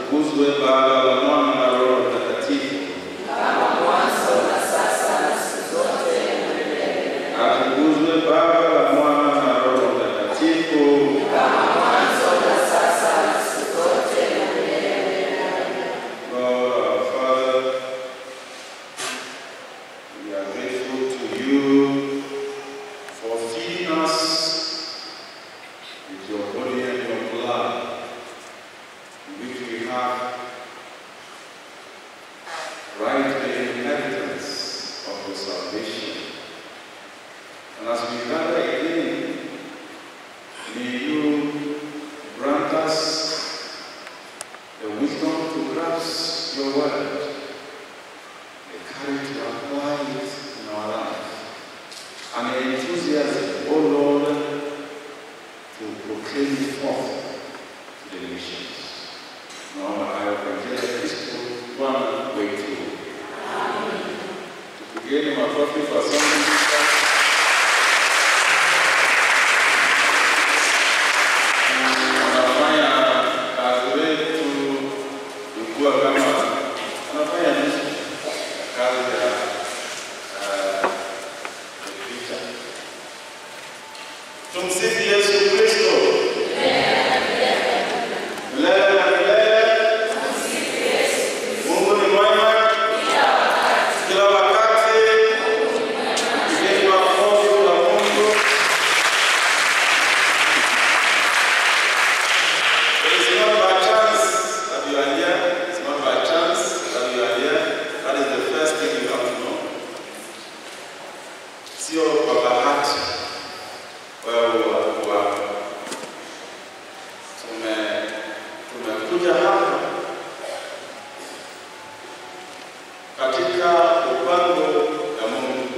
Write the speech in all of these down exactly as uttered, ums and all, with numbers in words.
atukuzwe Baba na Mwana na Roho Mtakatifu. Kama mwanzo na sasa na siku zote na milele. Atukuzwe Baba na Mwana na Roho Mtakatifu. Kama mwanzo na sasa na siku zote na milele. Lord our Father, we are grateful to you for feeding us with your body and your blood, in which we have right to the inheritance of your salvation. And as we gather again, may you grant us the wisdom to grasp your word, the courage to apply it in our life, and the enthusiasm, O Lord, to proclaim it forth to the nations. Now I pray Christ one way to. Amen. To begin my prophet for something. Tumsifu Yesu Kristo. Milele na milele. Mungu ni mwema kila wakati. Tupigeni makofi kwa Mungu. It is not by chance that you are here. It's not by chance that you are here. That is the first thing you have to know. Sio kwa bahati wewe wako. Tume tumekuja hapa katika upande wa Mungu.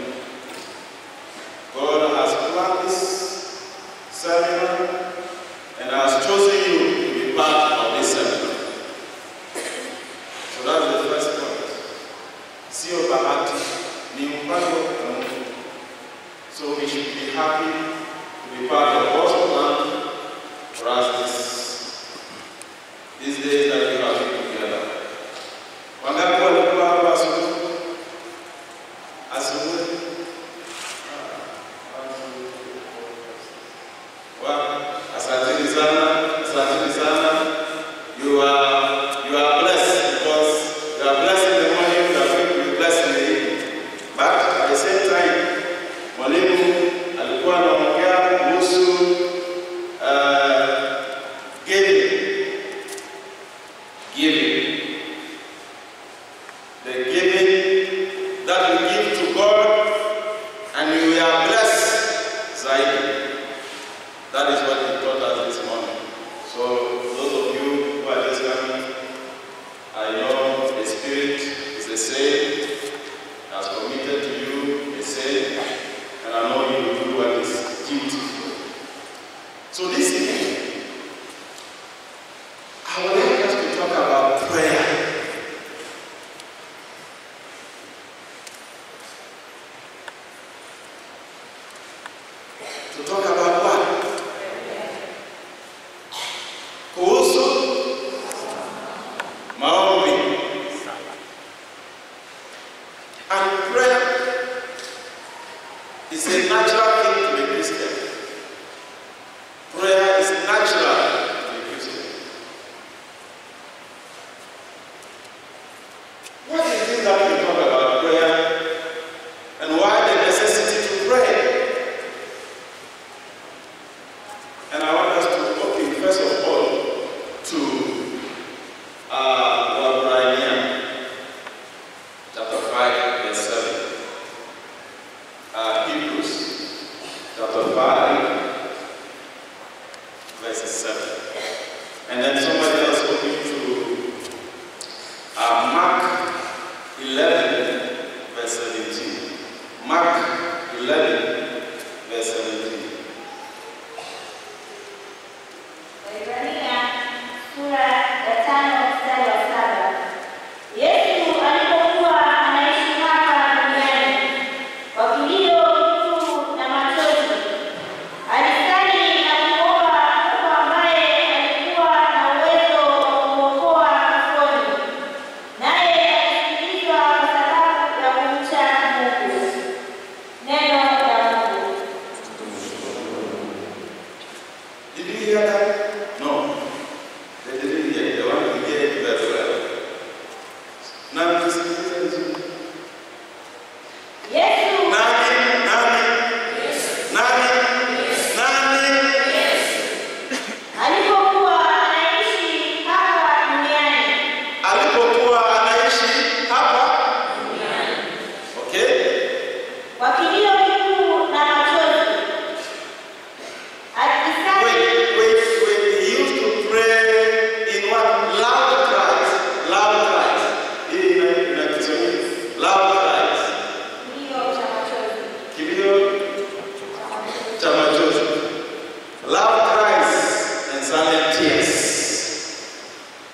God has planned this seminar and has chosen you to be part of this seminar. So that's the first point. Sio bahati, ni mpango wa Mungu. So we should be happy to be part of God's plan for us this, these days that we have been together. Wangapi walikuwa hapa asubuhi? Asubuhi? Wa, asanteni sana, asanteni sana. You are, you are blessed because you are blessed in the morning, you are going to be blessed in the evening. But at the same time, mwalimu alikuwa anaongea kuhusu uh, giving. Giving. The giving that we give to God and we are blessed zaidi. That is what he taught us this morning. So those of you who are just coming, I know the Spirit is the same, has committed to you the same, and I know you will do what is beautiful. So this evening, I would like us to talk about prayer. To talk about what? Kuhusu maombi. And prayer is a natural thing to be Christian. Prayer is natural to be Christian. What is it that we talk about prayer and why the necessity to pray? And I want us to open first of all to uh, Revelation chapter five, verse seven. Uh, Hebrews chapter five, verse seven. And then somebody else open to uh, Mark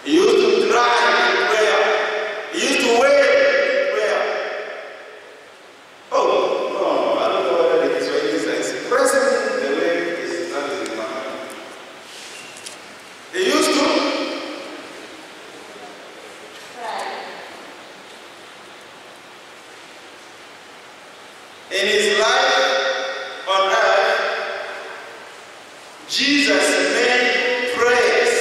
He used to cry in prayer. He used to wail in prayer. Oh, no, I don't know whether it is what it is expressing the way it is. That is in my mind. He used to cry. In his life on earth, Jesus made prayers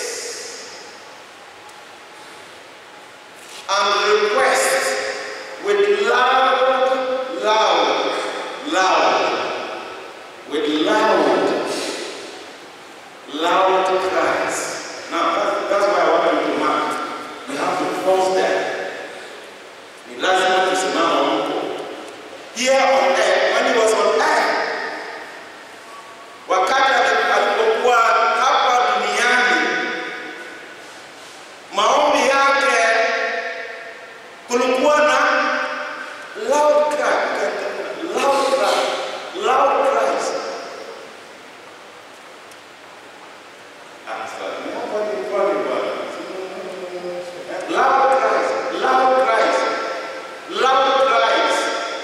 and requests with loud, loud, loud, with loud, loud cries. Now, that's, that's why I want you to mark. You have to pause there. It doesn't have to say, "Mama, here on earth," when he was on earth, wakati alipokuwa hapa duniani, maombi yake kulikuwa na loud cry, loud cry, loud cries. Loud cries, loud cries, loud cries.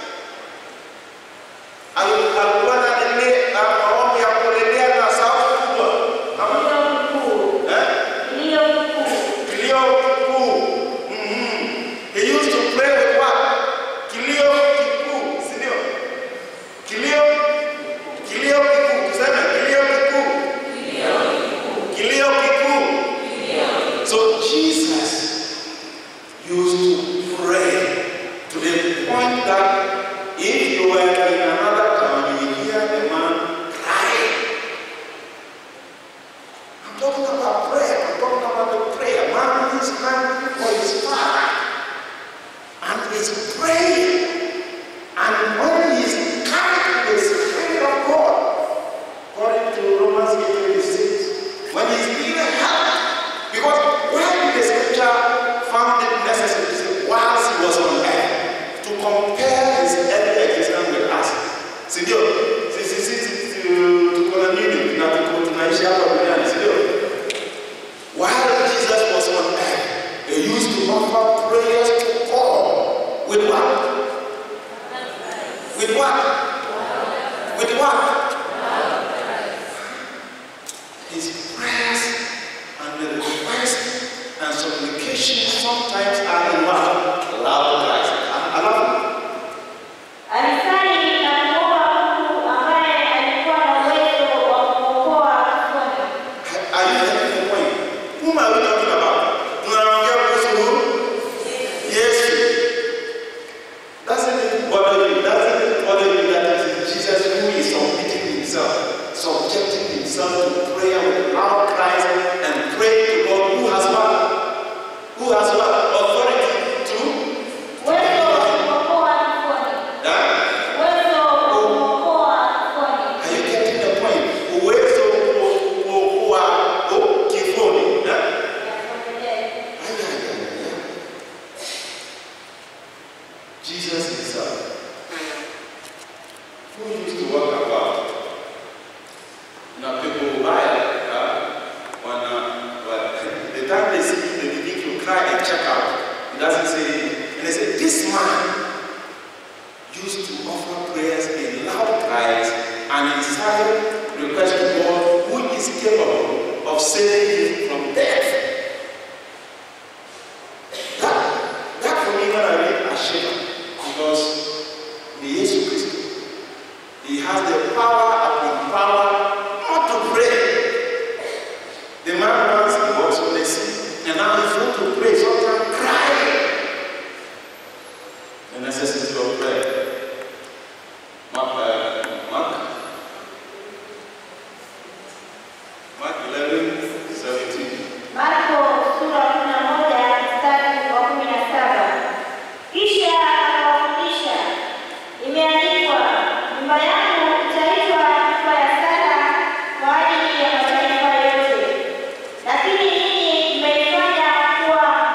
Alikuwa na ile maombi ya kulelea na sauti kubwa. Kilio kikuu. Eh? Kilio kikuu. Kilio kikuu. Mhm. He used to pray with what? Kilio kikuu, si ndio? Kilio kilio kikuu. Tuseme kilio kikuu. Kilio kikuu. Kilio kikuu. Kilio. So Jesus used to pray to the point that if you were in another town, you will hear the man crying. I'm talking about prayer. I'm talking about the prayer. Man is hungry for his father and is praying. And when he is carried with the Spirit of God, according to Romans eight twenty-six, when he is needing help, because when the scripture found it necessary to say, whilst he was on earth, to compare his earthly existence with us. Sindio? Sisi sisi tuko nini na tuko tunaishi hapa duniani, sindio? While Jesus was on earth, he used to offer prayers to God with what? With what? With what? His prayers and the requests and supplications sometimes are in what? Loud cries. I love it. Alisali na kuomba Mungu ambaye alikuwa na uwezo wa kuokoa kifoni. Are you getting the point? Whom are we talking about? Tunaongea kuhusu who? Yes. Doesn't it bother you? Doesn't it bother you that it is Jesus who is submitting himself, subjecting himself to prayer with loud cries and praying to God who has what? Who has what? Authority to? Uwezo wa kuokoa kifoni. Yeah? Uwezo wa kuokoa kifoni. Are you getting the point? Uwezo kuokoa kifoni. Yeah? Jesus himself, who used to walk about. Now people buy uh, when, uh, well, the time they see him, they begin to cry and check out. He doesn't say, and they say, this man used to offer prayers in loud cries and in silent request to God, who is capable of saving him from death. That, that for me when I read Ashima, because the Jesus Christ, he has the power upon power not to pray. The man once he was on the sea, and now he's going to pray, sometimes crying. The necessity of prayer. Mark, uh, Mark, Mark eleven, seventeen. Marko sura kumi na moja mstari wa kumi na saba. Kisha akawafundisha, imeandikwa, nyumba yangu itaitwa nyumba ya sala kwa ajili ya mataifa yote, lakini ninyi mmeifanya kuwa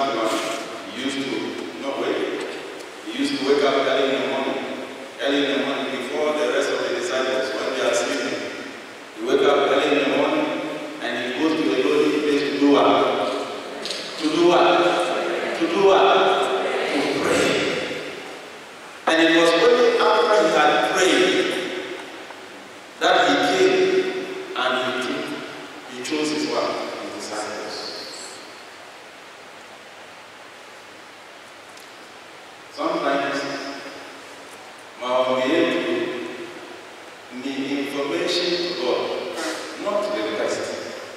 Mark one, he used to, no wait, he used to wake up early in the morning, early in the morning before the rest of the disciples when they are sleeping. He wake up early in the morning and he goes to a lonely place to do what? To do what? To do what? To pray. And it was only after he had prayed that he came and he took, he chose his wife. Sometimes, my behavior need information to God, not to the request.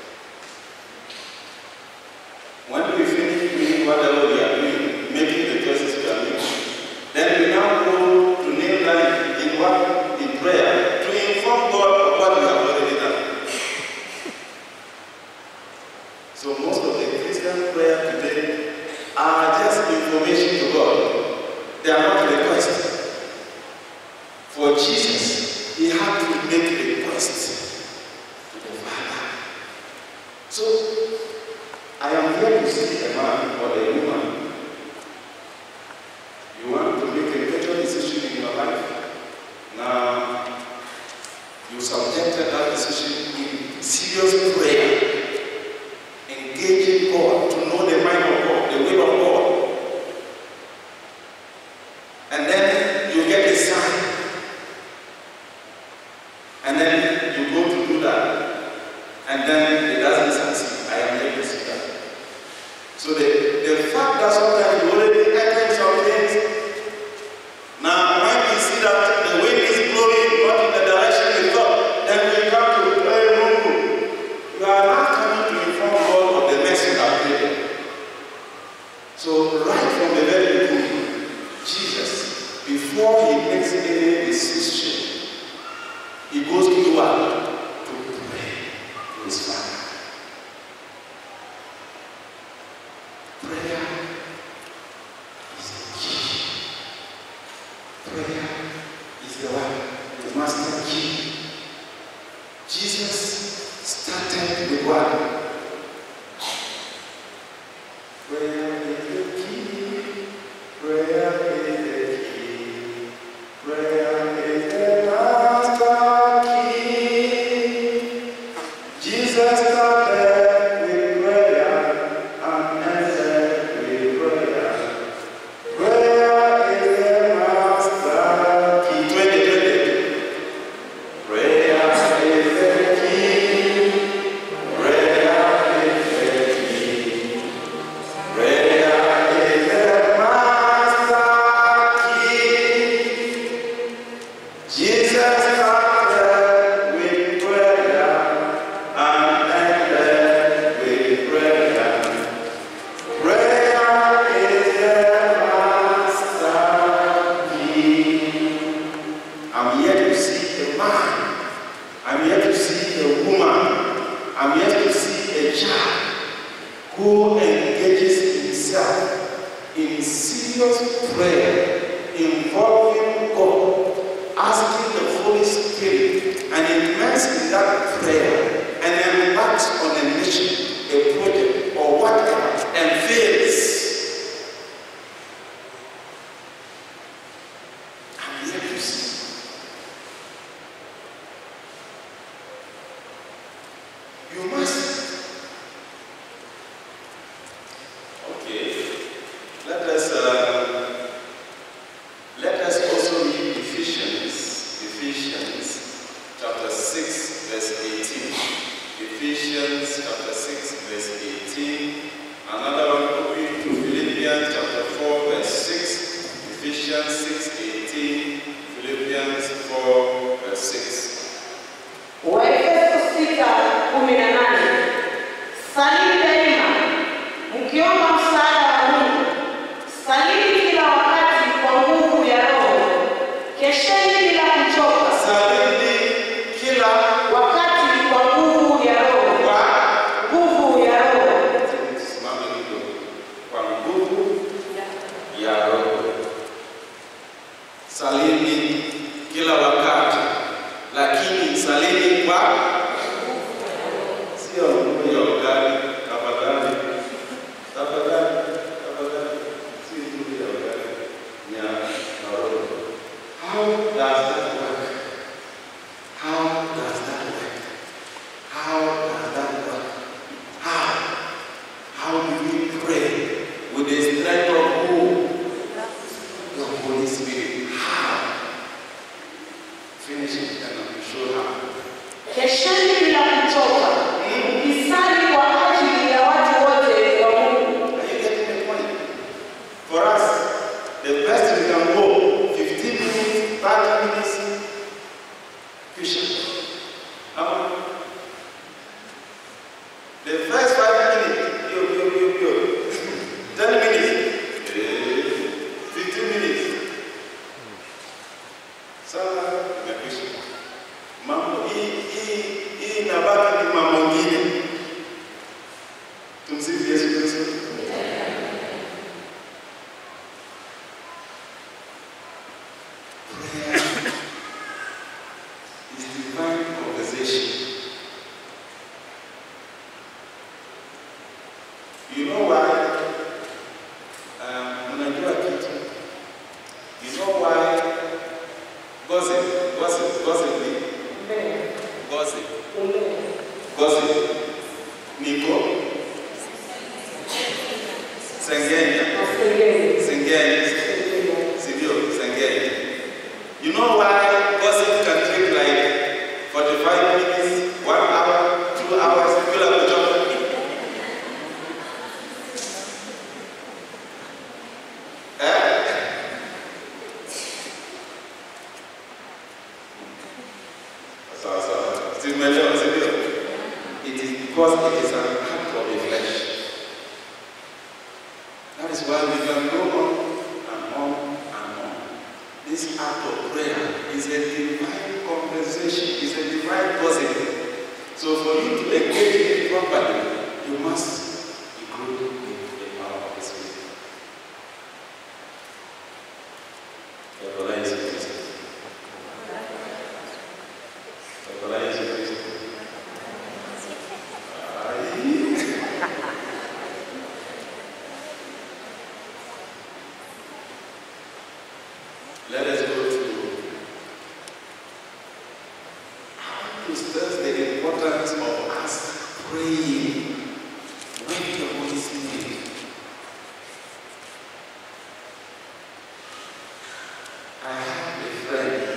When we finish doing whatever we are doing, making the choices we are making, then we now go to kneel down in what in prayer to inform God of what we have already done. So most of the Christian prayer today are just information to God. They are not requests. For Jesus, he had to make a request to the Father. So, I am here to see a man or a woman. You want to make a better decision in your life. Now, you subjected that decision in serious prayer, engaging God to know the mind of God, the will of God. And then you get a sign. And then you go to do that. And then it doesn't succeed. I am able to see that. So the, the fact that sometimes you already enter some things. Now when you see that the wind is blowing not in the direction you thought, then we come to play Mungu. You are not coming to inform God of the mess you have created. So right from the very beginning, Jesus, before he makes any decision, he goes to do what? To pray to his Father. Prayer is the key. Prayer is the one, the master key. Jesus started with what? Prayer is the key. Prayer is the key. Prayer is the master key. Jesus started with prayer and ended with prayer. Prayer is the master key. twenty twenty. Prayer is the key. Prayer is the key. Prayer is the master key. Jesus started with prayer and ended with prayer. Prayer is the master key. I'm here to see a man. I'm here to see a woman. I'm here to see a child who engages himself in serious prayer, involving God, asking the Holy Spirit, and immersed in that prayer, and then embarks on a mission, a project, or whatever, and fails. I'm here to see. You must. Okay. Let us uh, let us also read Ephesians, Ephesians chapter six, verse eighteen. Ephesians chapter six, strength of who? The Holy Spirit. How? Finish it and I'll show how. Kesheni bila kuchoka. Ukisali kwa ajili ya watu wote wa Mungu. Are you getting the point? For us, the best we can go fifteen minutes, thirty minutes, Christian. Now, the first five minutes, yo, yo, yo, yo. ten minutes, fifteen minutes. Sasa, na Christian. Mambo hii hii hii inabaki ni mambo mengine. Tumsifu Yesu Kristo. Prayer is divine conversation. You know why? Um, unajua kitu. You know why? Gossip, gossip, gossip. Gossip. Gossip. Niko. Sengenya. Sengenya. Sidio, Sengenya. You know why gossip can take like forty-five minutes, one hour, two hours, people have to jump. It is because it is an act of the flesh. That is why we can go on and on and on. This act of prayer is a divine compensation, is a divine positive. So for you to engage in it properly, you must be good with the power of the Spirit. Let us go to how to stress the importance of us praying with the Holy Spirit. I have a friend.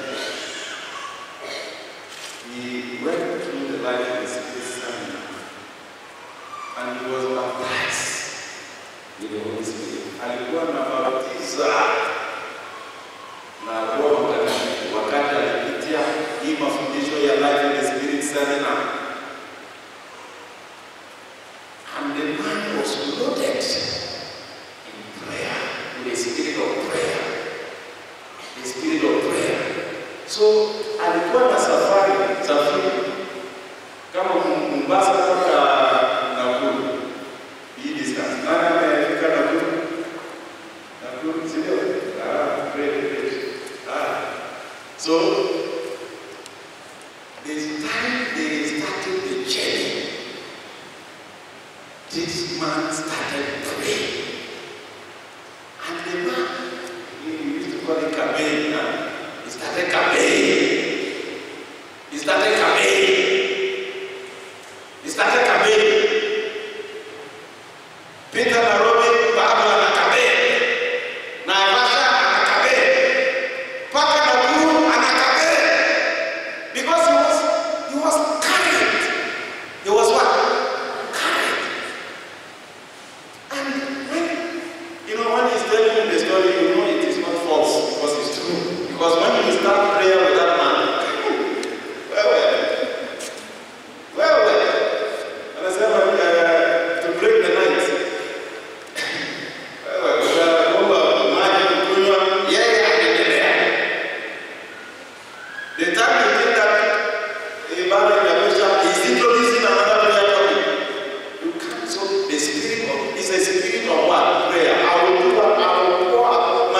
He went through the life of the Spirit seminar and he was baptized with the Holy Spirit. Alikuwa na baptiza na Roho Mtakatifu wakati alipitia hii mafundisho ya Life in the Spirit seminar. And the man was loaded in prayer, with the spirit of prayer. The spirit of prayer. So alikuwa na safari, safari kama Mombasa mpaka Nakuru. Hii distance. Nani amefika Nakuru? Nakuru, sio? Ah, great, great. So, this time they started the journey, this man started praying. And the man, we used to call it campaign now, he started campaign. He started campaign. He started campaign. Peter Nairobi, Bible and campaign. Naivasha and campaign. Paka Nakuru and campaign. Because he was, he was carried. He was what? Carried. And when, you know, when he's telling you the story, you know it is not false because it's true. Because when you start prayer with that man, well, well, well, well, and I said, uh, to break the night. Well, well, well, imagine, yeah, yeah, yeah, yeah. The time you think that a man in the bishop is introducing another prayer topic, you can't. So the spirit of, it's a spirit of what? Prayer. I will do what? I will pour out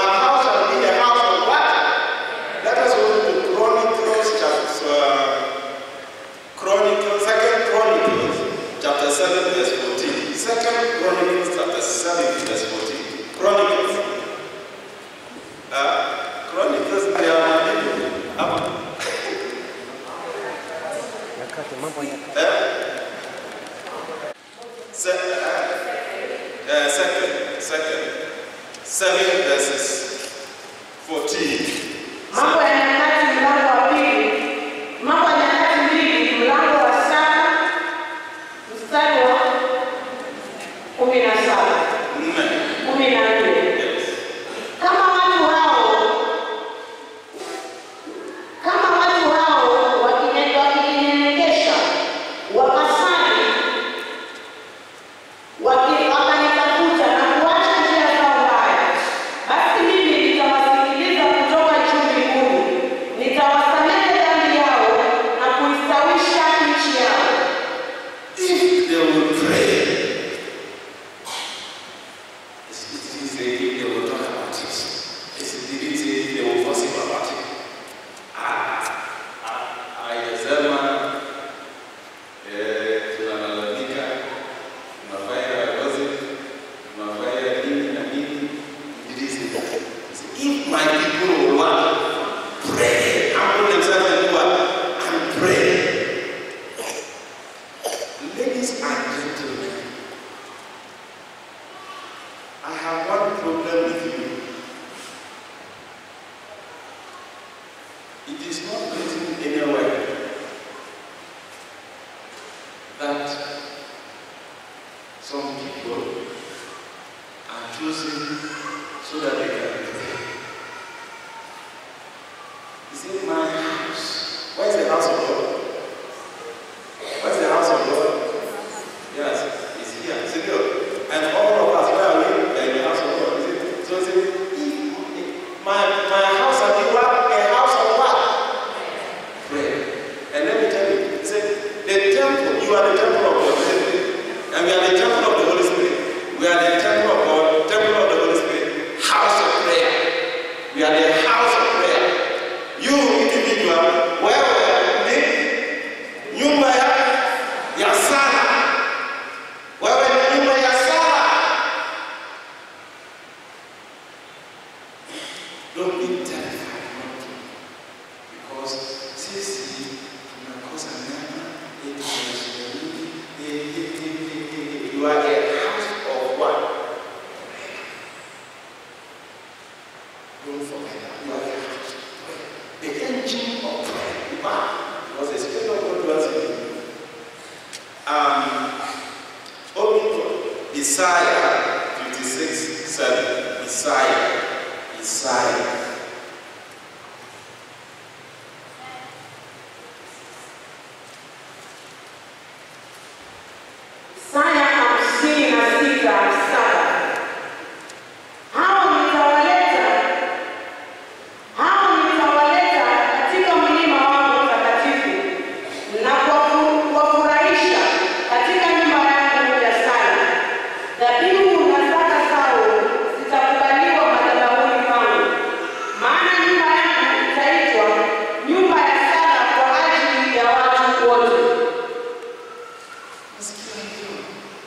seven verses fourteen. Mambo ya Nyakati mlango wa pili. Mambo ya Nyakati mbili mlango wa saba mstari wa kumi na saba. kumi na nne. Kama watu hao kama watu hao wakinyenyekesha wakasali wakanitafuta na kuacha njia zao mbaya, basi mimi nitawasikiliza kutoka juu mbinguni, nitawasamehe dhambi yao na kuistawisha nchi yao. If they will pray, it didn't say if they will talk about it. It didn't say if they will gossip about it. Ah, ah, Ayasema, eh, tunalalamika, tunafanya gossip, tunafanya nini na nini. It didn't say that. If my people will want to pray, humble themselves and do what? And pray. Ladies and gentlemen, I have one problem with you. It is not written anywhere that some people are chosen so that they can pray. He said, my house. Where is the house of God? Where is the house of God? Yes, it's here. It's here. And all of us, where are we? We are in the house of God. Is it? So he said, my, my house have you what? A house of what? Prayer. And let me tell you, he said, the temple, you are the temple of God. And we are the temple of the Holy Spirit. We are the temple of God, temple of the Holy Spirit, house of prayer. We are the house of prayer. You individual, wewe ni nyumba ya ya sala. Wewe ni nyumba ya sala. Don't be terrified not to, because sisi tunakosa neema yetu tunashiriki. You are a house of what? Don't forget that. You are a house of prayer. The engine of prayer. Wow. Because the Spirit of God dwells in you. Um, open to Isaiah fifty-six seven. Isaiah. Isaiah. Isaya hamsini na sita saba. Hao nitawaleta, hao nitawaleta katika mlima wangu mtakatifu na kuwafu- kuwafurahisha katika nyumba yangu ya sala. Dhabihu na zaka zao zitakubaliwa madhabahuni pangu, maana nyumba yangu itaitwa nyumba ya sala kwa ajili ya watu wote. Nasikia hiyo.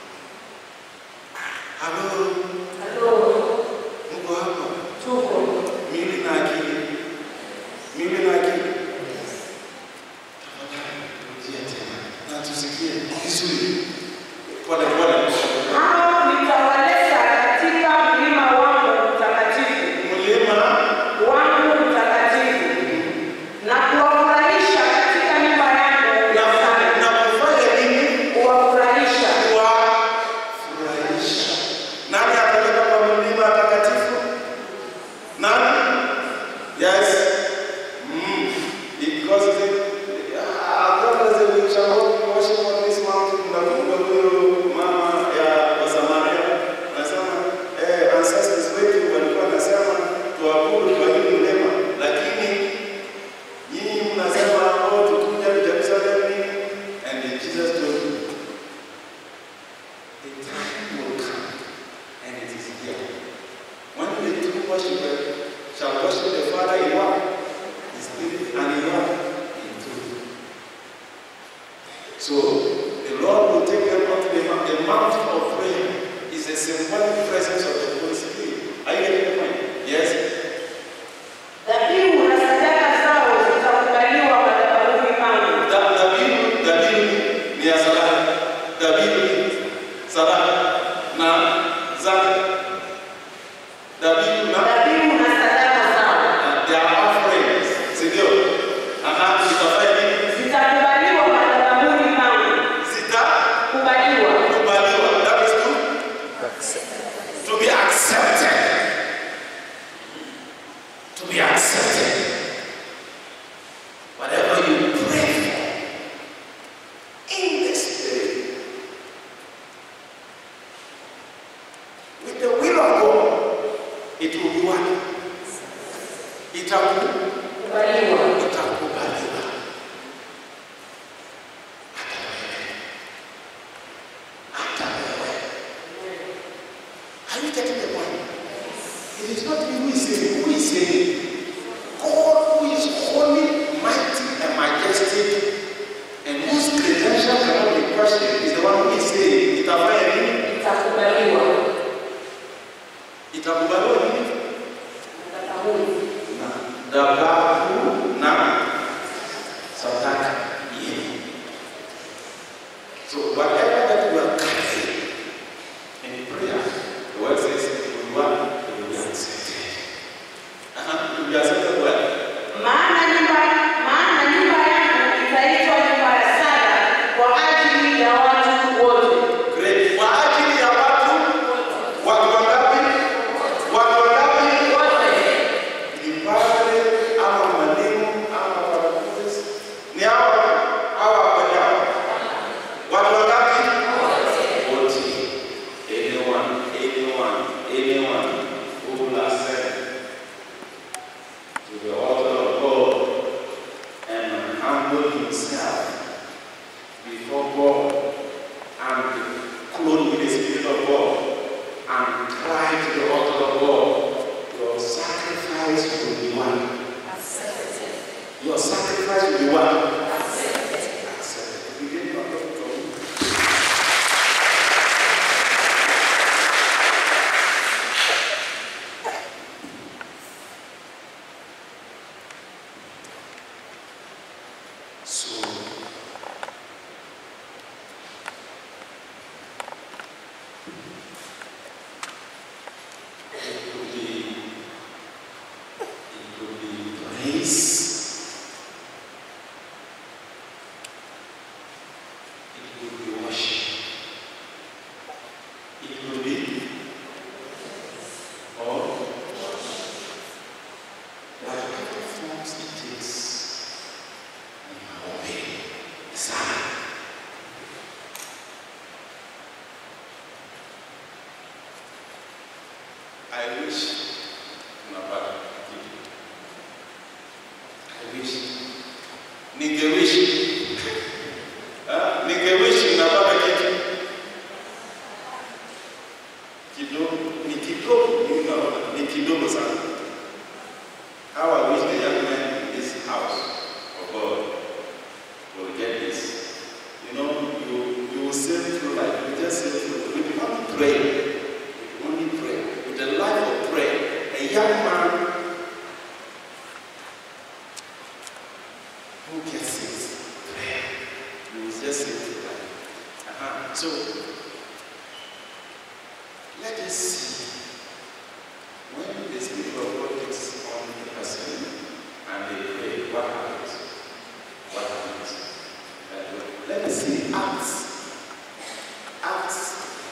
Halo, Halo, mko hapa? tuko. Mimi na akili. Mimi na akili. Tafadhali rudia tena. Na tusikie vizuri. Pole pole. Hao nitawaleta katika mlima wangu mtakatifu, Mlima wangu mtakatifu, na kuwafurahisha katika nyumba yangu na ya sala. na kufanya nini? Kuwafurahisha. Kuwafurahisha. Nani atapeleka kwa mlima takatifu? Nani? Yes. Mm. Because it, uh, God has a we shall not be worship on this mountain. Nakumbuka huyo mama ya Wasamaria anasema eh, ancestors wetu walikuwa wanasema tuabudu kwa hii mlima, lakini nyinyi mnasema oh, tukuja to Jerusalem nini? And Jesus told you, the time will come, and it is here. When the true worshiper shall worship the Father in what? In spirit and in what? In truth. So, the Lord will take them up to the, mount- the mountain of prayer. Is a symbolic presence of the Holy Spirit. Are you getting the point? Yes? Dhabihu na sadaka zao zitakubaliwa madhabahuni pangu. Da- Dhabihu, dhabihu ni ya sadaka. Dhabihu ni sadaka na zaka. dhabihu na dhabihu na sadaka zao. their offerings. Sindio? Aha, zitafanya nini? Zitakubaliwa madhabahuni pangu. Zitakubaliwa. Kubaliwa. That is to to be accepted. To be accepted. Whatever you pray for in the Spirit, with the will of God, it will be what? Itakubaliwa. Itakubaliwa. Hata wewe. Are you getting the point? It is not me who is saying, who is saying? God who is holy, mighty, and majestic, and whose credentials cannot be questioned, is the one who is saying, itafanya nini? Itakubaliwa. Itakubaliwa nini? Madhabahuni. Dhabihu na sadaka yenu. So whatever that you are carrying in prayer, the word says, you are to be accepted. Uh-huh. To be accepted well. Maana nyumba maana nyumba yangu itaitwa nyumba ya sala kwa ajili ya watu wote. Great. Kwa ajili ya watu, watu wangapi? Watu wangapi? Wote. Ni padre ama mwalimu ama wanafunzi? Ni hawa hawa wanyao. Watu wangapi? Wote. Anyone, anyone, anyone who will ascend to the altar of God and humble himself before God and clothed with the Spirit of God and cry to the altar of God, your sacrifice will be one. Accepted. Your sacrifice will be one. Accepted. Accepted. We did not know. So, it could be, it could be praise, it could be worship, it could be, or whatever forms it takes. Obey. Son. I wish unapata kitu. I wish. Ningewish. Ah, ningewish unapata kitu. Kidogo, ni kidogo, ni kidogo sana. How I wish the young men in this house of God will get this. You know, you you will sail through life. You just sail through. We can only pray. We can only pray. With the life of prayer, a young man who gets it, prayer, you will just sail through life. Uh-huh. So let us see when the Spirit of God takes on the person and they pray, what happens? What happens? Let us see Acts. Acts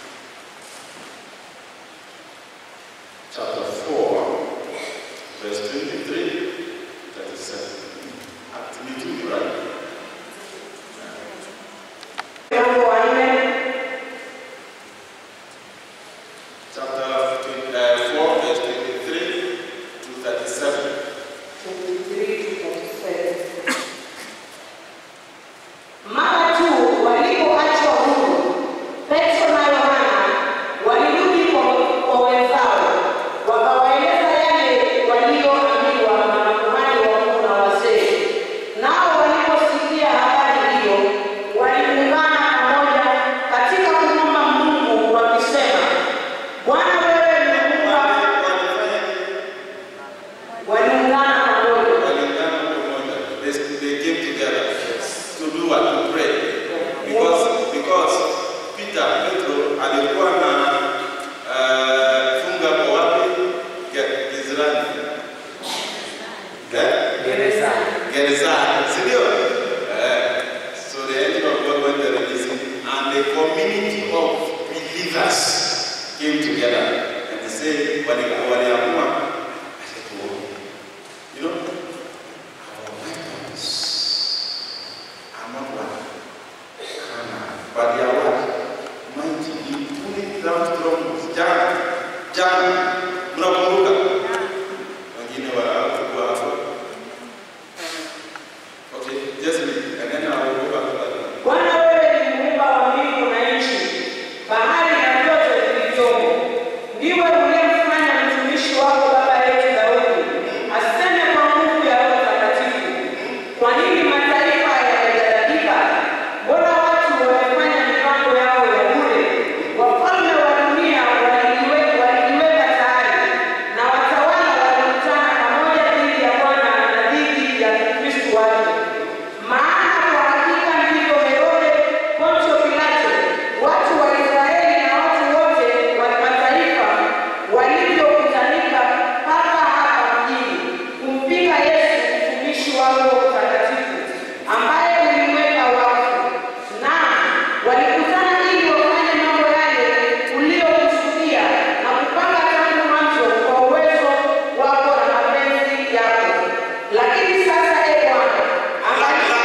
chapter four, verse twenty-three to thirty-seven. Acts twenty-two, right? Mlango wa nne. Chapter four, verse twenty-three to thirty-seven. twenty-three to thirty-seven. Mara tu walipoachwa huru, Petro na Yohana walirudi kwa kwa wenzao, wakawaeleza yale walioambiwa na makuhani wakuu na wazee. Nao waliposikia waliamua asituone. You know, our weapons are not what? Carnal, but they are what? Mighty. He pulling down strongholds. Jana, jana, mnakumbuka? Wengine wa hapo hapo. Okay, just me. And then I will go back to that. Bwana wewe ni muumba wa mbingu na nchi, bahari na vyote vilivyomo. Ndiwe uliyemfanya mtumishi wako baba yetu Daudi aseme kwa nguvu ya Roho Mtakatifu. Kwa nini mataifa yamejadilika? Mbona watu wamefanya mipango yao ya bure? Wafalme wa dunia walijiweka walijiweka tayari, na watawala walikutana pamoja dhidi ya Bwana na dhidi ya Kristo wake. Maana kwa hakika ndivyo Herode, Pontio Pilato, watu wa Israeli na watu wote wa mataifa walivyokutanika hapa hapa mjini kumpinga Yesu mtumishi wako mtakatifu, ambaye ulimweka wakfu. Naam, walikutana ili wafanye mambo yale uliyokusudia na kupanga tangu mwanzo kwa uwezo wako na mapenzi yako. Lakini sasa, ee Bwana, angalia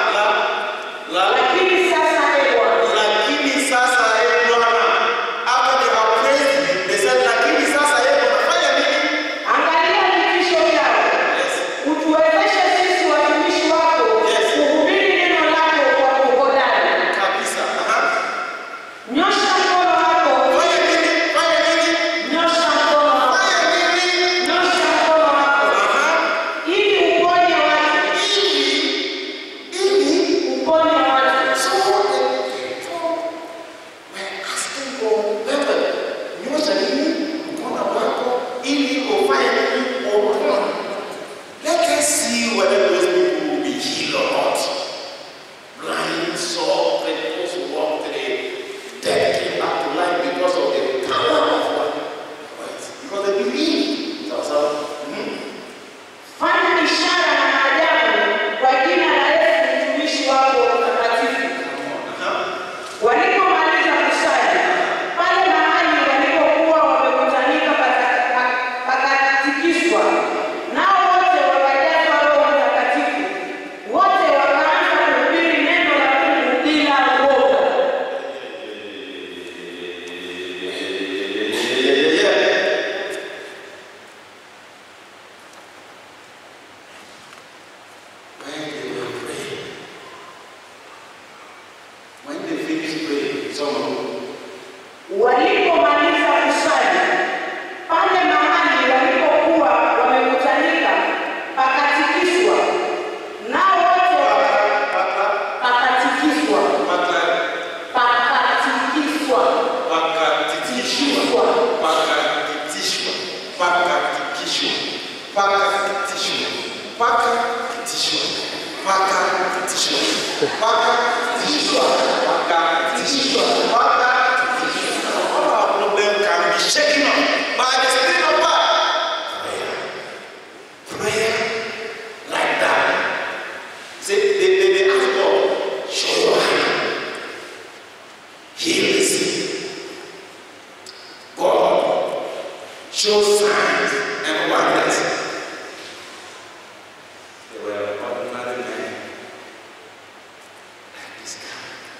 lakini sasa, ee Bwana, Lakini sasa ee Bwana, after they have praised him, they said, lakini sasa ee Bwana, fanya nini? angalia vitisho vyao. Yes. Utuwezeshe sisi watumishi wako Yes. kuhubiri neno lako kwa uhodari. Kabisa. Aha. Nyosha mkono wako, Fanya nini? Fanya nini? nyosha mkono wako, Fanya nini? nyosha mkono wako, Aha. ili uponye watu, Ili, ili, uponye watu. so the people were asking for weapon. Nyosha nini? Mkono wako, ili ufanye nini? Upone. Let us see whether those people will be healed or not. Blind saw, cripples walk today. Dead came back to life because of the power of what? Words. Because they believe. So, so, hmm. Fanya ishara na maajabu kwa jina la Yesu mtumishi wako mtakatifu. Aha. Walipomaliza kusali, pale mahali walipokuwa wamekutanika paka- pa- pakatikiswa, nao wote wakajazwa Roho Mtakatifu. Wote wakaanza kuhubiri neno la Mungu bila uoga. When they were praying, when they finished praying, some of them, Walipomaliza kusali, pale mahali walipokuwa wamekutanika pakatikiswa, nao wote pakatikiswa, pakatikiswa, pakatitishwa, pakatitishwa, pakatitishwa, pakatitishwa, pakatitishwa, pakatitishwa, pakatitishwa, pakatitishwa, pakatitishwa. All our problems can be shaken off by the Spirit of God. Prayer. Prayer like that. Say, they, they, they ask God, show your hand. Heal the sick. God, show signs and wonders. They were ordinary men like this guy.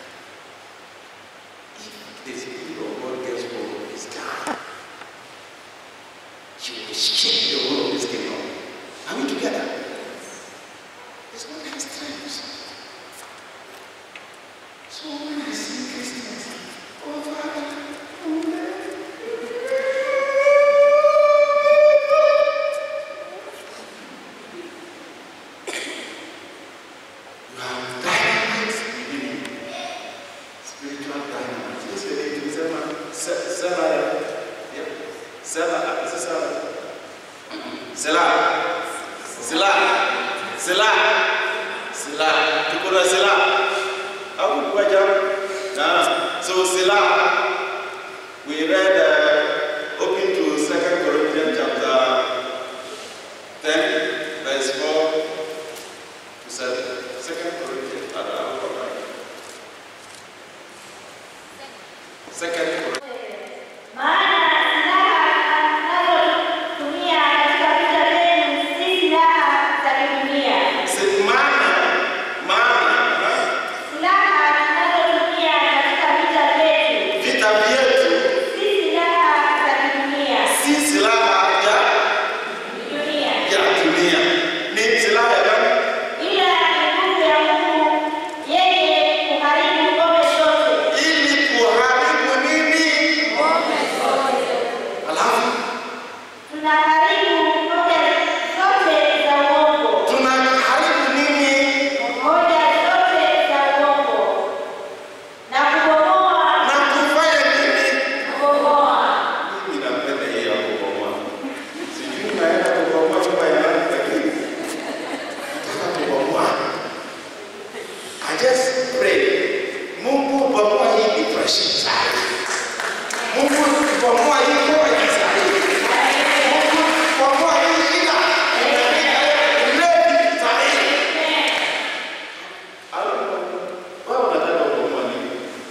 If the Spirit of God gets hold of this guy, he will shake the whole of this kingdom. Are we together? It's not like strength. So when I see Christians, oh Father, oh Lord. You have dynamite within you. Spiritual dynamite. Yes, we need to say, man. Se- Selah. Yeah. Selah. Is it Selah? Selah. Selah. Selah. Selah. People are Selah. How would you jump? Nah. So Selah. We read, uh, open to Second Corinthians chapter ten, verse four to seven. Second Corinthians, I don't know. Second Corinthians. Maana silaha tunaharibu hoja zote za uongo. Tunaharibu nini? Hoja zote za uongo. Na kubomoa. Na kufanya nini? Kubomoa. Mimi napenda hiyo ya kubomoa. Sijui naenda kubomoa nyumba ya nani lakini nataka kubomoa. I just pray. Mungu bomoa hii depression sana. Mungu bomoa hii kwa kisasa. Mungu bomoa hii shida. Leo tayari. Alafu wao wanataka kubomoa nini?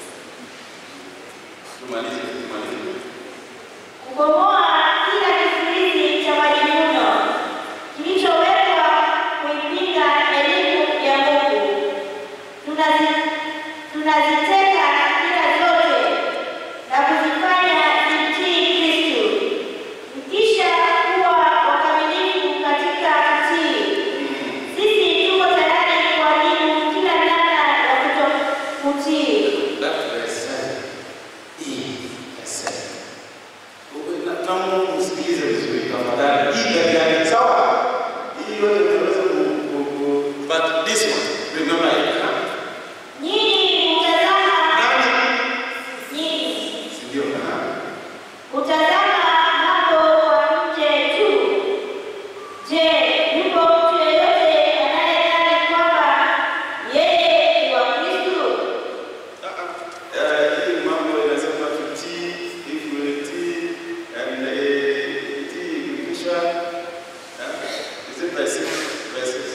Tumalize, tumalize. Kubomoa kila kizuizi cha majivuno kilichowekwa kuipinga elimu ya Mungu. Tunazi tunaziteka kila zote na kuzifanya zimtii Kristo. Mkisha kuwa wakamilifu katika kutii, sisi tuko tayari kuadhibu kila namna ya kutokutii. That verse seven. E, verse seven. Naomba msikilize vizuri tafadhali. Hii ndio ni sawa. Hii yote tunaweza ku but this one remember it. Nyinyi mtazama Nani? nyinyi Ndio na. utazama mambo kwa nje tu. Je, yupo mtu yeyote anayedhani kwamba yeye ni wa Kristo? Eh, hii mambo inasema tutii, if we tii and eh tii kisha is it verse six verses?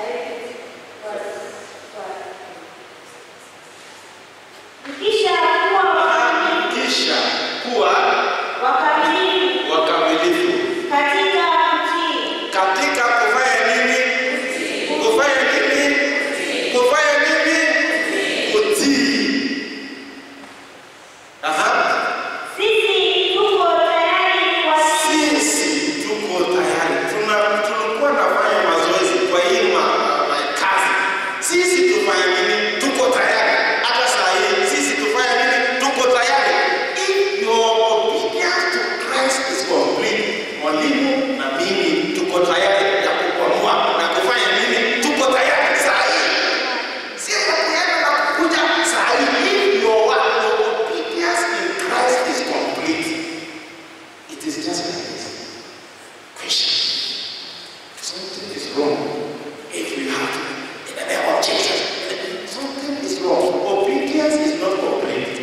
Mkisha kuwa wakamilifu Kisha kuwa wakamilifu wakamilifu katika kutii. katika kufanya nini? Kufanya nini? Kufanya nini? Kutii. Aha. Sisi tuko tayari kwa Sisi tuko tayari. Tuna tulikuwa nafanya mazoezi kwa hii ma, ma kazi. Sisi tufanye nini? Tuko tayari. Hata saa hii sisi tufanye nini? Tuko tayari. If your obedience to Christ is complete, mwalimu na mimi tuko tayari ya kukwamua na kufanya nini? Tuko tayari saa hii. Sio ya kuenda na kukuja saa hii. If your your obedience in Christ is complete, it is just like this. Question. Something is wrong. If you have to, in the name of Jesus, something is wrong. Obedience is not complete.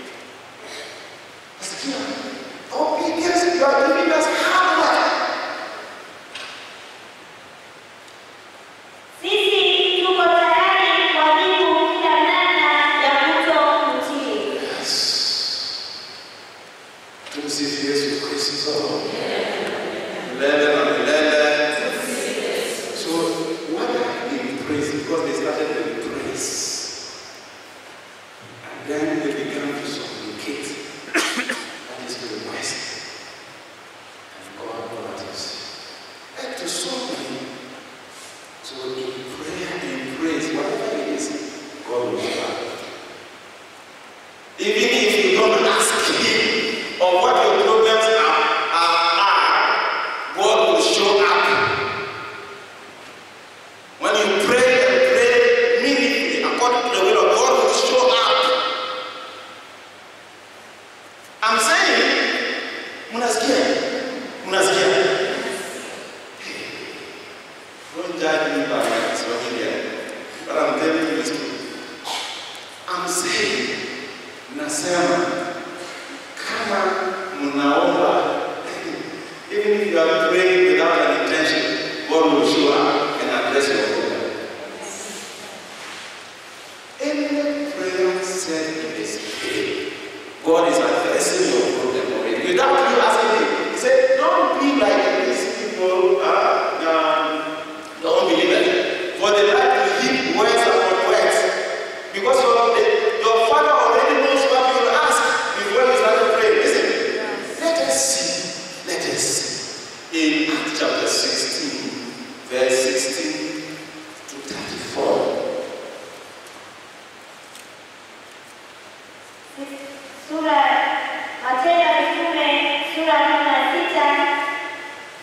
Obedience, you are giving us hard work. sisi tuko tayari kuadhibu kila namna ya kutokutii. Tumsifu Yesu Kristo. Milele na milele. So, what are in praise? Because they started with praise. And then they began to supplicate. That is the West. And God brought us. And to somebody, so in prayer, in praise, whatever it is, God will show up. Even if you don't ask Him of what your problems are, are, are, God will show up. When you pray and pray meaningfully according to the will of God, will show up. I'm saying, munasikia, munasikia. Don't judge me by my Swahili, but I'm telling you this truth. I'm saying, nasema, kama mnaomba, even if you are praying without an intention, God will show up and address your problem. Any prayer said in the Spirit, God is addressing your problem already. Without you asking Him, He said, don't be like these people, uh, um, the unbelievers. For they like to heap words upon words. Because your, your Father already knows what you will ask before you start praying. Listen, let us see, let us see. In Acts chapter sixteen, verse sixteen to thirty-four. Sura Matendo ya Mitume sura kumi na sita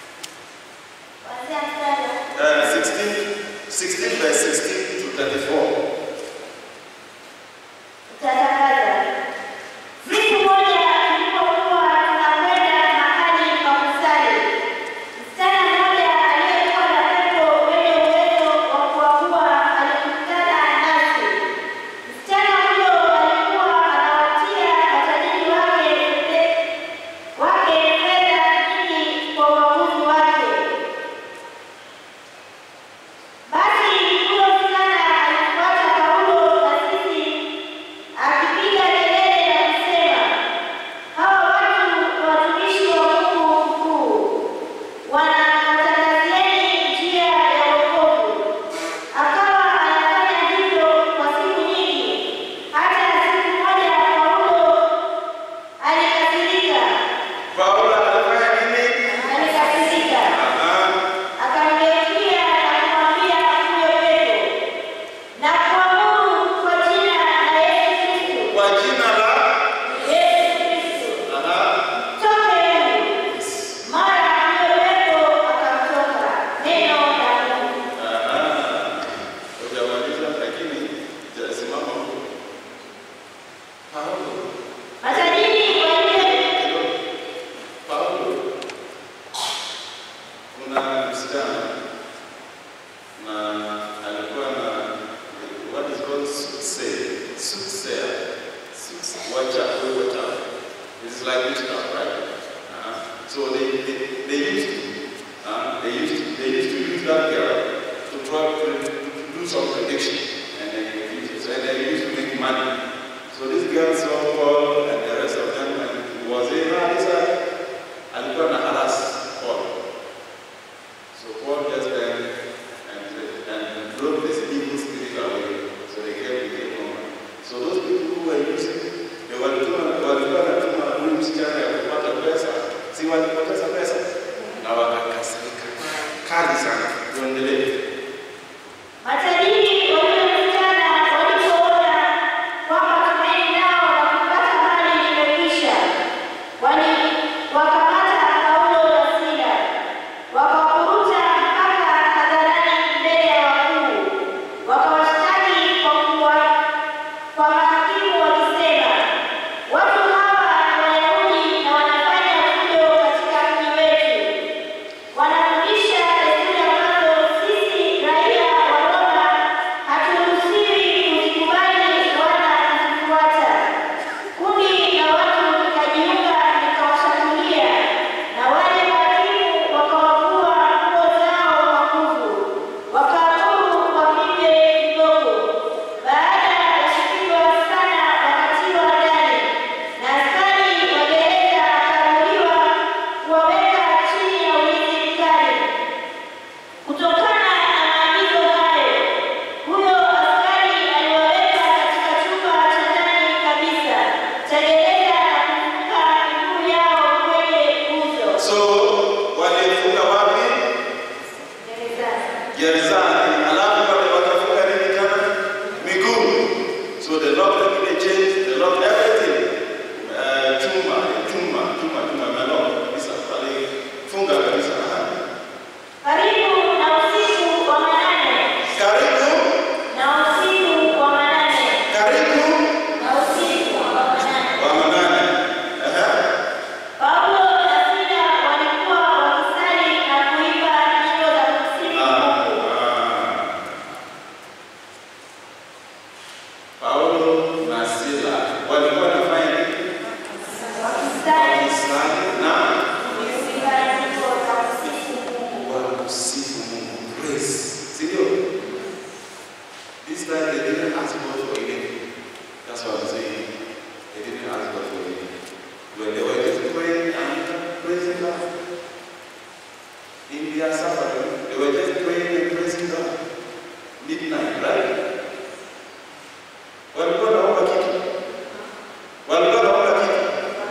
their suffering. They were just praying and praising God. Midnight, right? Walikuwa naomba kitu. Walikuwa naomba kitu.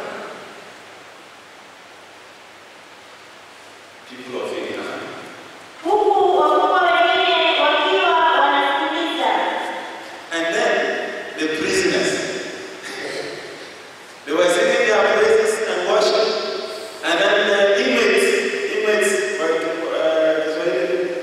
People of faith. Huku wakubwa wengine wakiwa wanasikiliza. And then the prisoners, they were singing their praises and worship. And then the inmates, inmates, uh, Kiswahili,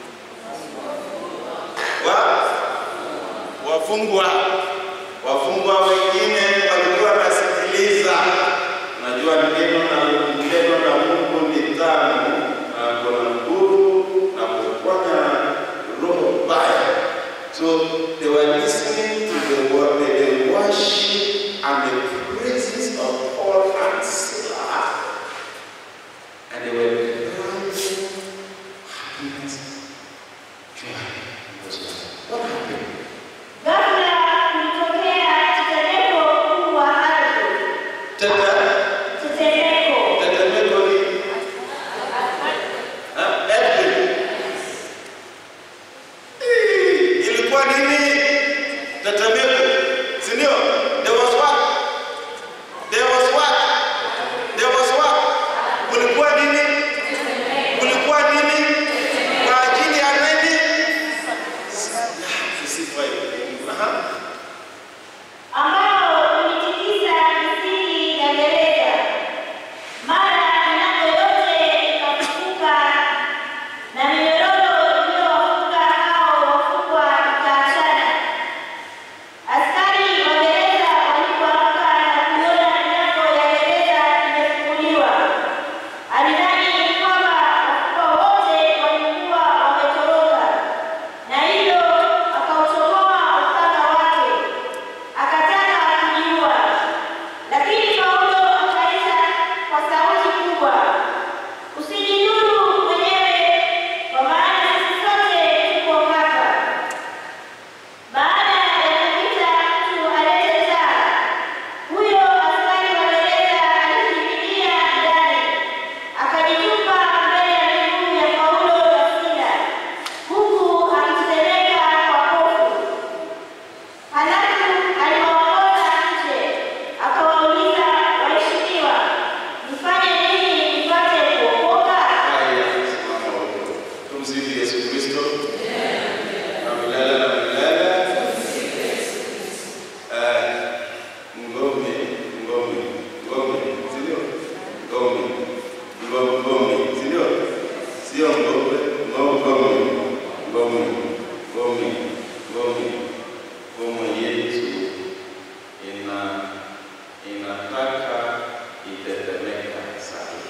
wa wafungwa, wafungwa wengine walikuwa wanasikiliza. Najua neno na neno la Mungu ni tamu na kuna nguvu na kuponya roho mbaya. So they were listening to the word, the worship and the praises of Paul and Silas, and they were crying happiness, joy. What happened? Ghafla kulitokea tetemeko kubwa ardhi. Teta, Tetemeko. tetemeko ni ah, earthquake. Eh, ilikuwa nini? Tetemeko, si ndio? There was what? There was what? There was what? Kulikuwa nini? Kulikuwa nini? Kwa ajili ya nini? Sisifa hiyo. Aha. Ambao ulitikisa misingi ya gereza. Mara milango yote ikafunguka na minyororo iliyowafunga hao wafungwa ikaachana. Askari wa gereza walipoamka na kuiona milango ya gereza imefunguliwa, alidhani kwamba wafungwa wote walikuwa wametoroka, na hivyo akauchomoa upanga wake, akataka kujiua. Lakini Paulo akaita kwa sauti kubwa, "Usijidhuru mwenyewe, kwa maana sisi sote tuko hapa." Baada ya kupita mtu aliyezaa, huyo askari wa gereza alikimbilia ndani, akajitupa mbele ya miguu ya Paulo na Sila, huku akitetemeka kwa hofu. Halafu aliwaongoza nje, akawauliza, "Waheshimiwa, nifanye nini nipate kuokoka?" Haya, simama huko. Tumsifu Yesu Kristo. Na milele na milele. Eh, ngome, ngome, ngome, si ndio? Ngome, ngome, ngome, si ndio? Sio ngome, ngome, ngome, ngome, ngome, ngome yetu ina inataka itetemeka sahihi.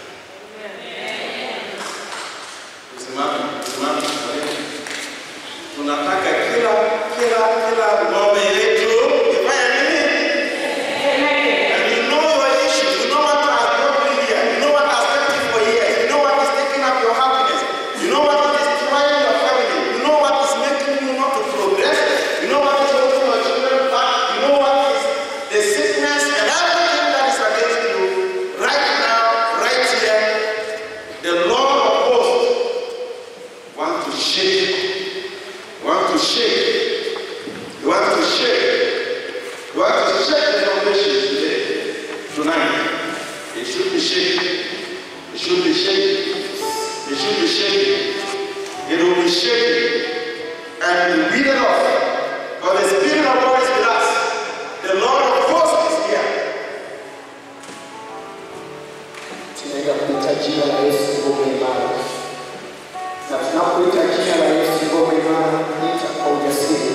Tusimame, tusimame. Tunataka kila kila kila ngome yetu ifanye nini? And you know your issues, you know what has brought you here, you know what has kept you for years, you know what is taking up your happiness, you know what is destroying your family, you know what is making you not to progress, you know what is holding your children back, you know what is the sickness and everything that is against you right now, right here. The Lord of hosts wants to shake you. Want to shake. You want to shake. You want to shake the foundation today. Tonight. It should be shaken. It should be shaken. It should be shaken. It will be shaken and be beaten off. For the Spirit of God is with us. The Lord of hosts is here. Tunaenda kuita jina la Yesu ngome imara, na tunapoita jina la Yesu ngome imara, ita kwa ujasiri,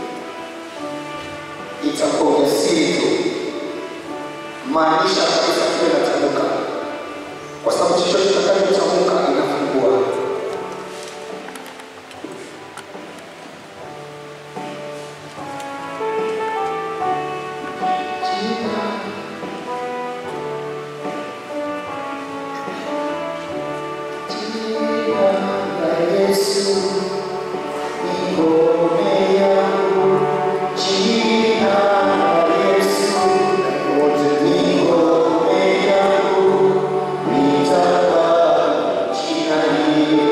ita kwa ujasiri tu, maanisha kabisa kile natamka, kwa sababu chochote tutakachotamka inafungua. Jina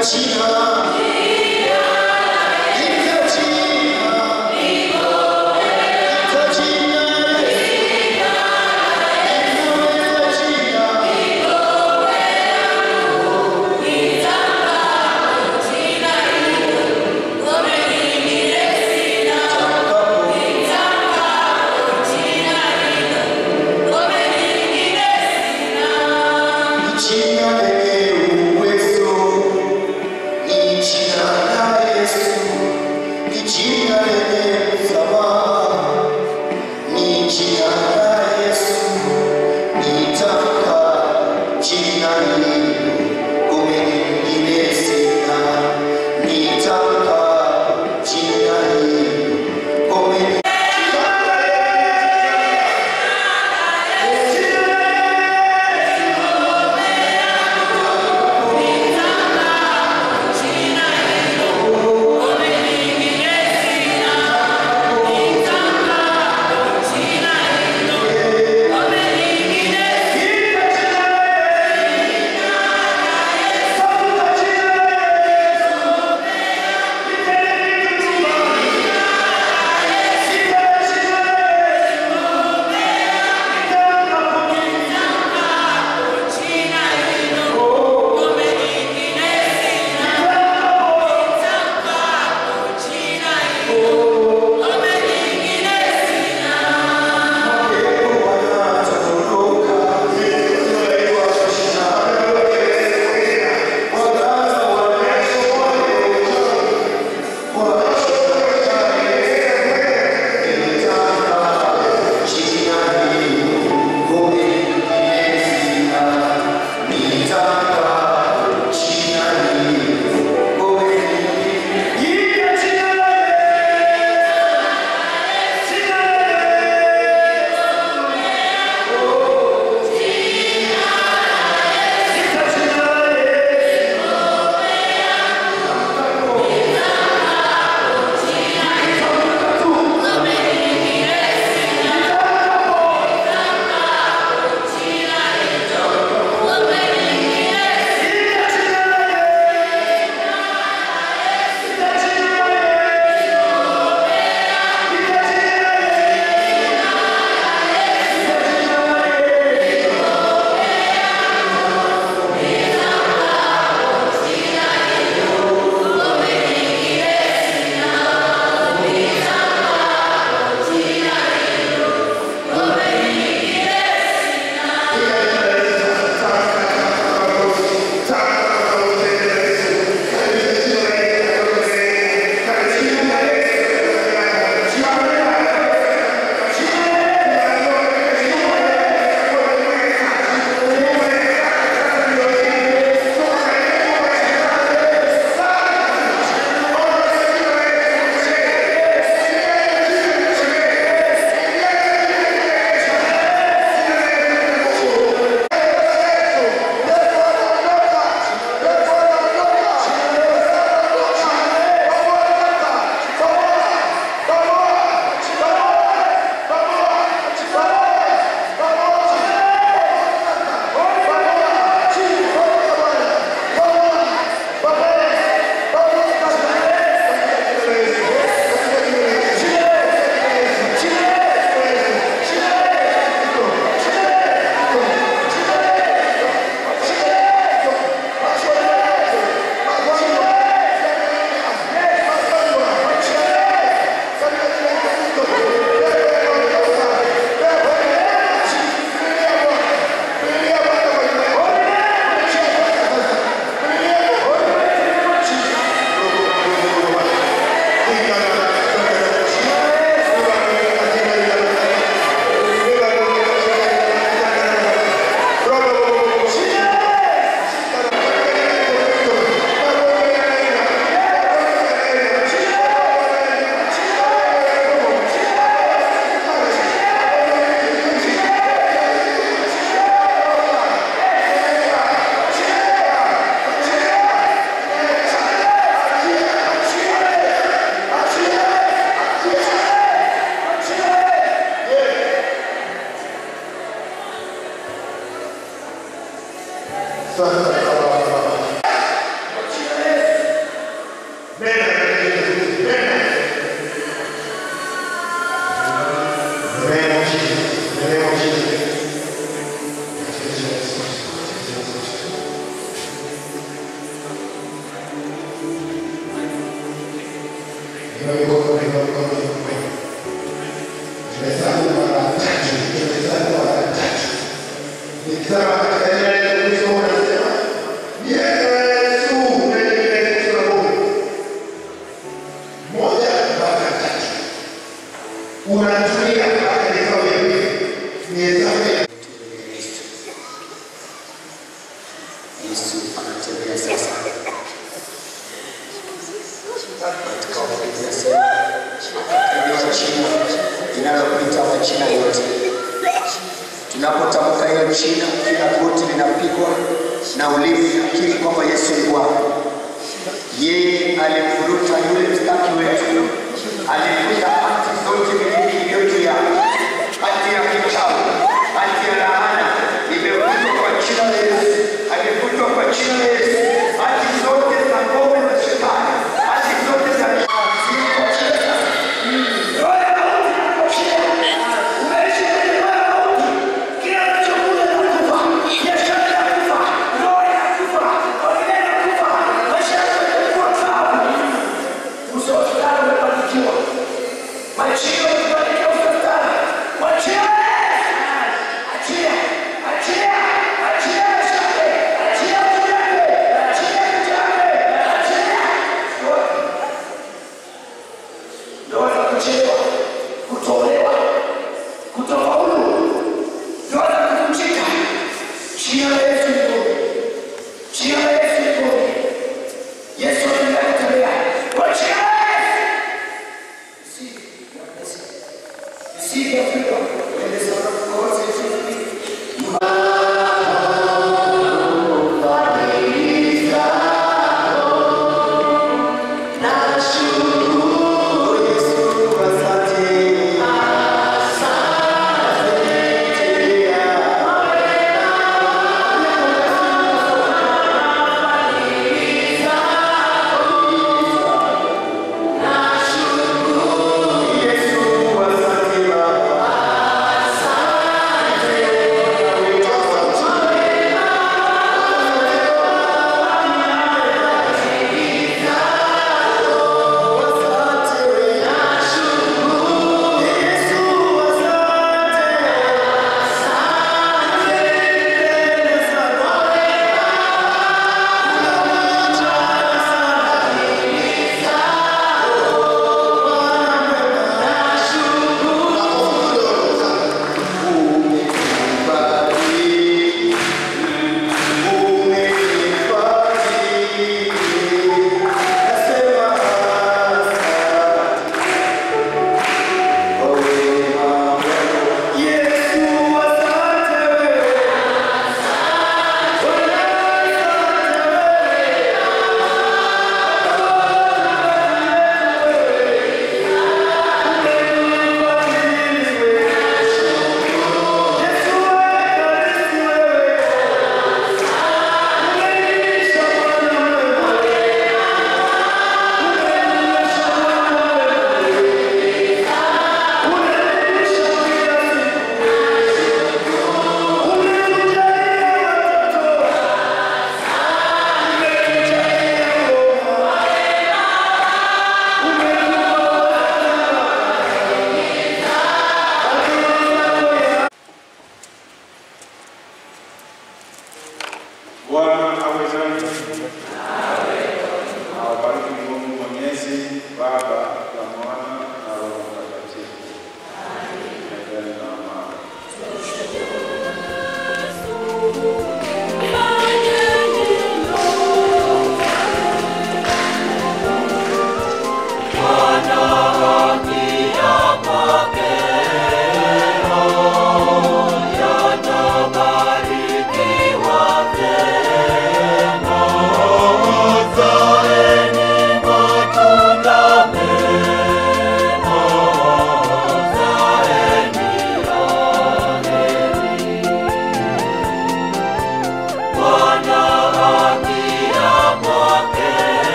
Santa Yesu mwenye Mungu. Moja mpaka tatu. Unatumia mpaka nikao ya pili. Ni hesabu ya Yesu anatembea sasa katika ofisi ya sema akakaliwa china inalopita majina yote. Tunapotamka hiyo jina, kila goti linapigwa na ulimi akiri kwamba Yesu ni Bwana. Yeye alimfuruta yule mstaki wetu, alifuta hati zote